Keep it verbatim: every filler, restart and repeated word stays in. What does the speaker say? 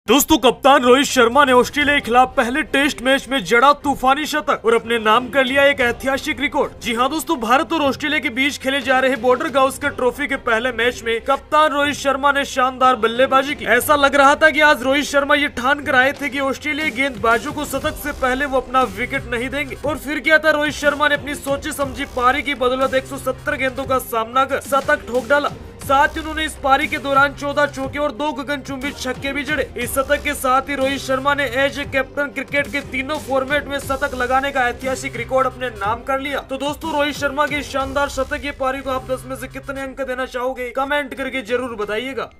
दोस्तों, कप्तान रोहित शर्मा ने ऑस्ट्रेलिया के खिलाफ पहले टेस्ट मैच में जड़ा तूफानी शतक और अपने नाम कर लिया एक ऐतिहासिक रिकॉर्ड। जी हां दोस्तों, भारत और ऑस्ट्रेलिया के बीच खेले जा रहे बॉर्डर गावस्कर ट्रॉफी के पहले मैच में कप्तान रोहित शर्मा ने शानदार बल्लेबाजी की। ऐसा लग रहा था कि आज रोहित शर्मा ये ठान कर आए थे कि ऑस्ट्रेलियाई गेंदबाजों को शतक से पहले वो अपना विकेट नहीं देंगे। और फिर क्या था, रोहित शर्मा ने अपनी सोची समझी पारी की बदौलत एक सौ सत्तर गेंदों का सामना कर शतक ठोक डाला। साथ ही उन्होंने इस पारी के दौरान चौदह चौके और दो गगनचुंबी छक्के भी जड़े। इस शतक के साथ ही रोहित शर्मा ने एज ए कैप्टन क्रिकेट के तीनों फॉर्मेट में शतक लगाने का ऐतिहासिक रिकॉर्ड अपने नाम कर लिया। तो दोस्तों, रोहित शर्मा की शानदार शतक ये पारी को आप दस में से कितने अंक देना चाहोगे, कमेंट करके जरूर बताइएगा।